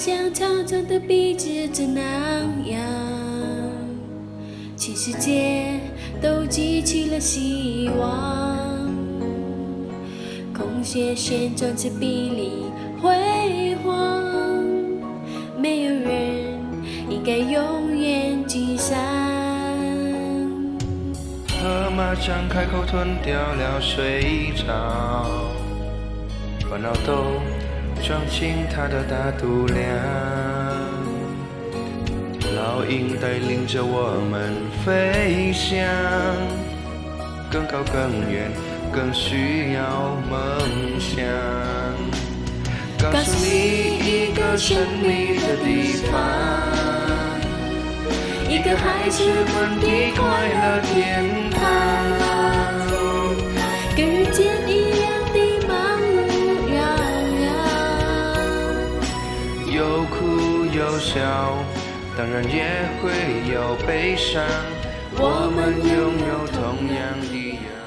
像长长的鼻子正那样，全世界都激起了希望，空穴旋转着碧丽辉煌，没有人应该永远聚散。 河马张开口吞掉了水草，烦恼都装进它的大肚量。老鹰带领着我们飞翔，更高更远，更需要梦想。告诉你一个神秘的地方，一个孩子们的快乐天堂， 跟日间一样的忙碌绕绕，有哭有笑，当然也会有悲伤，我们拥有同样的